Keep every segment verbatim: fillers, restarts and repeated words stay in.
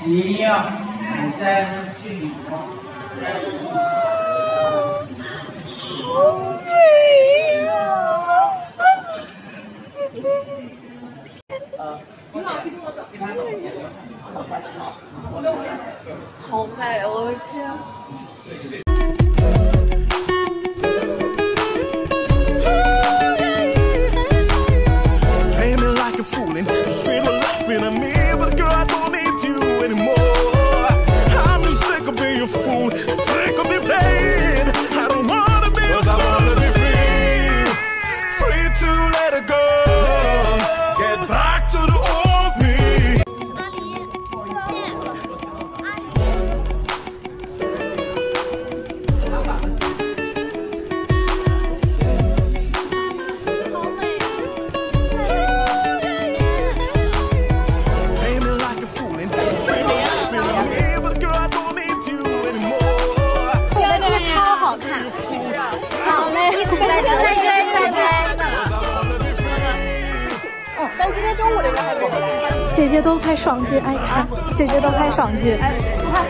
你呀，你再去理发。 好美，我的天！ 姐姐都拍爽剧，哎，看姐姐都拍爽剧，哎，看。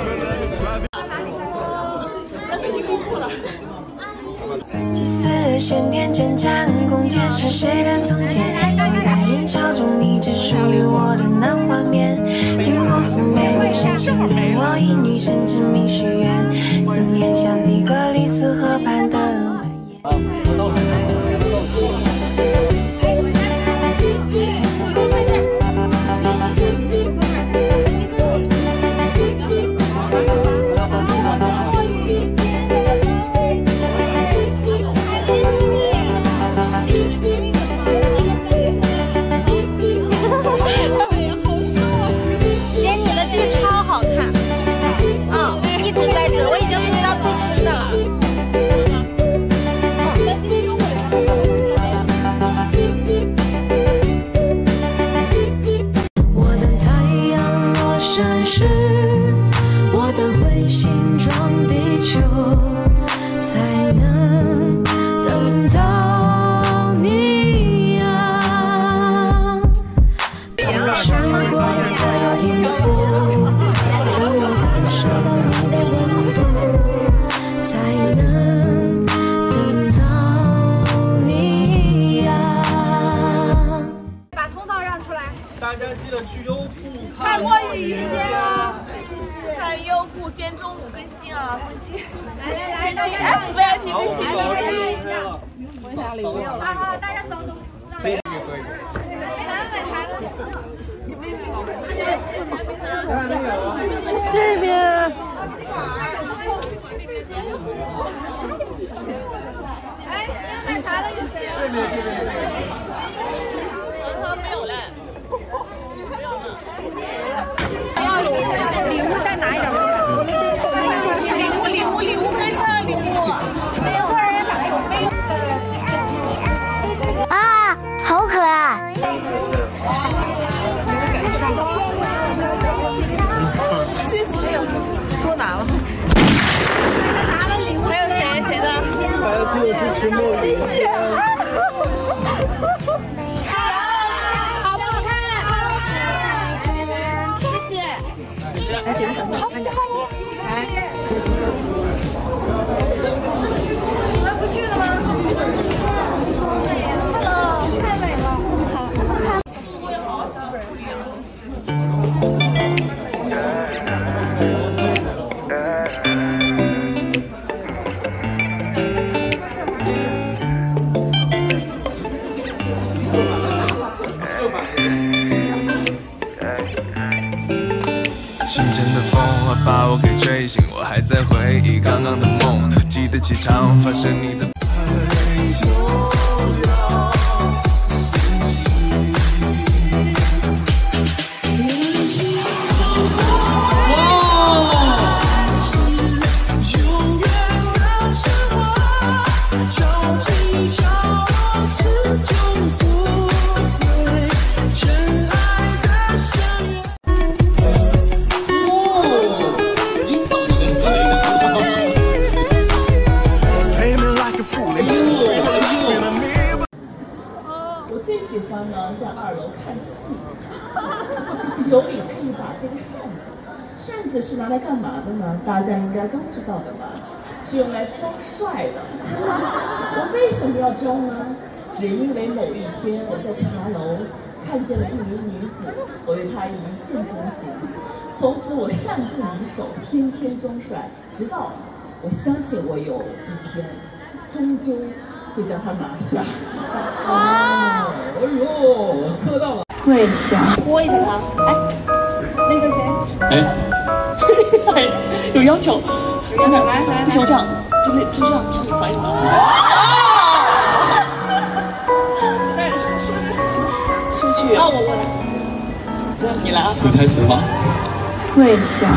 祭祀神殿征战，弓箭是谁的从前？总在人潮中，你只属于我的那画面。经过素美女神神殿，我以女神之名许愿，思念像底格里斯河畔的蔓延。 大家记得去优酷看过语音啊！看优酷，今天中午更新啊，更新。来来来，大家 S V I P 更新了，更新一下。问一下礼物。好好，大家走走。可以可以。 这边。 哎，要奶茶的有谁啊？这边这边。没有嘞。 礼物在哪里？ 礼物礼物礼物跟上礼物，没有人打有没有？ 啊，好可爱！ 谢谢，多拿了。还有谁？谁的？ 大家记得支持梦雨。谢谢。 来几个小朋友看着，来， 你们不去了吗 ？Hello， 太美了，好，看。我也好想不一样。 清晨的风把我给吹醒，我还在回忆刚刚的梦，记得起长发是你的。 Hey man, like a fool, and you straight like you. 扇子是拿来干嘛的呢？大家应该都知道的吧，是用来装帅的。我为什么要装呢？只因为某一天我在茶楼看见了一名女子，我对她一见钟情，从此我善不离手，天天装帅，直到我相信我有一天终究会将她拿下。哇！哎呦，磕到了。 跪下， 摸一下他。哎，那个谁？ 哎，有要求。 有要求，来来来， 就这样，就那就这样，挺喜欢的。 但是说的是说句。 哦，我我那你来啊。 有台词吗？ 跪下。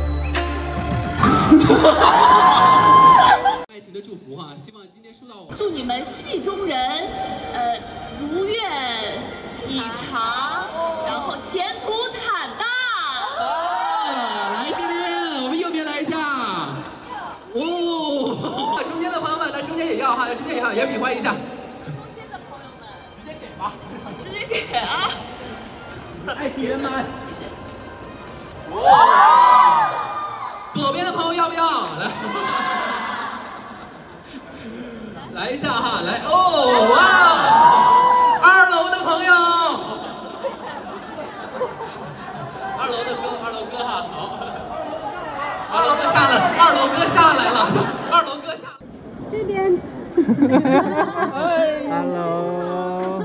爱情的祝福哈，希望今天收到我。 祝你们戏中人，呃，如愿以偿，然后前途坦荡。 啊，来这边，我们右边来一下。哦，中间的朋友们来，中间也要哈，中间也要，也比划一下。 中间的朋友们，直接给吧，直接给啊！ 爱情人们， 哇！左边的朋友要不要？来，来一下哈，来哦哇！二楼的朋友，二楼的哥，二楼哥哈，好，二楼哥下来，二楼哥下来了，二楼哥下。 这边。 Hello。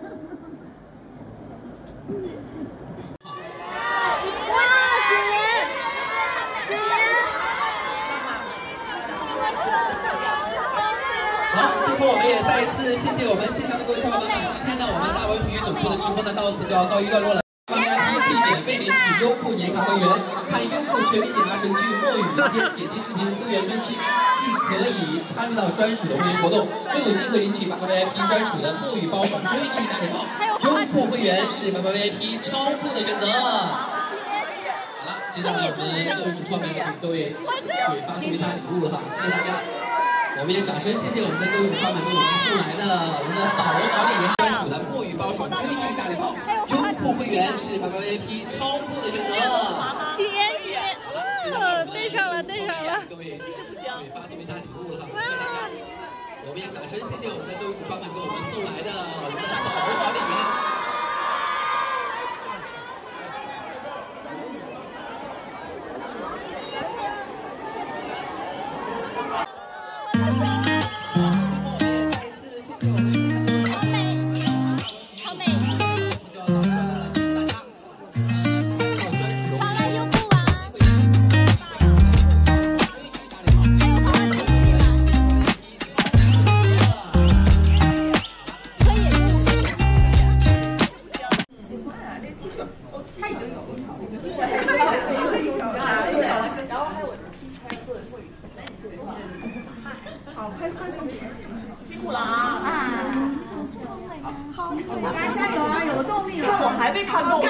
好，最后我们也再一次谢谢我们现场的各位小伙伴们。今天呢，我们大文评语总部的直播呢，到此就要告一段落了。大家可以免费领取优酷年卡会员，看优酷全民解答神剧《墨与人间》，点击视频会员专区，既可以参与到专属的会员活动，更有机会领取八八 V I P 专属的墨与包爽追剧大礼包。优酷会员是八八 V I P 超酷的选择。好了，接下来我们各位主创们给各位对发送一下礼物了哈，谢谢大家。我们也掌声谢谢我们的各位主创们给我们送来的我们的好人好礼专属的墨与包爽追剧大礼包。优酷会员是八八 V I P 超酷的选择。 姐姐，哦，对上了，对上了。 各位对发送一下礼物了哈，谢谢大家。我们也掌声谢谢我们的各位主创们给我们送来的我们的好人好礼。 辛苦了啊！ 好，大家加油啊！有动力了。 看我还被看动了。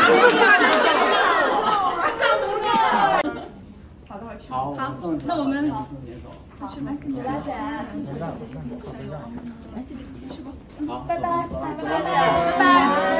好的，好。 好，那我们去来， 走啦，姐。来这边去吧。好，拜拜，拜拜，拜拜。